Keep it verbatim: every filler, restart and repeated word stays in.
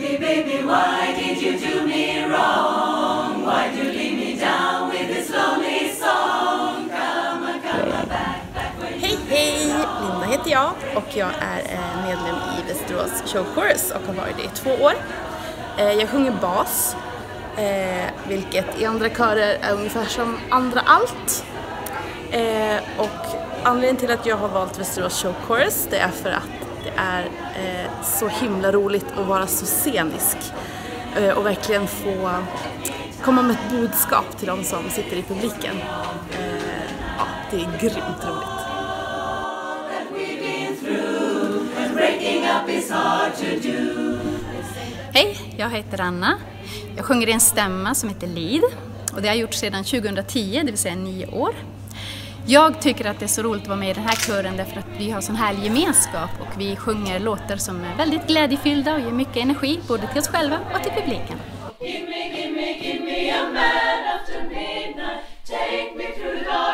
Baby, baby, why did you do me wrong? Why do you leave me down with this lonely song? Come on, come on back, back when you... Hej, hej! Linda heter jag och jag är medlem i Västerås Show Chorus och har varit det i två år. Jag sjunger bas, vilket i andra körer är ungefär som andra allt. Och anledningen till att jag har valt Västerås Show Chorus, det är för att det är eh, så himla roligt att vara så scenisk eh, och verkligen få komma med ett budskap till de som sitter i publiken. Eh, ja, det är grymt roligt. Hej, jag heter Anna. Jag sjunger i en stämma som heter Lead och det har jag gjort sedan tjugohundratio, det vill säga nio år. Jag tycker att det är så roligt att vara med i den här kören därför att vi har sån här gemenskap och vi sjunger låtar som är väldigt glädjefyllda och ger mycket energi både till oss själva och till publiken. Give me, give me, give me a man after midnight. Take me through the dark.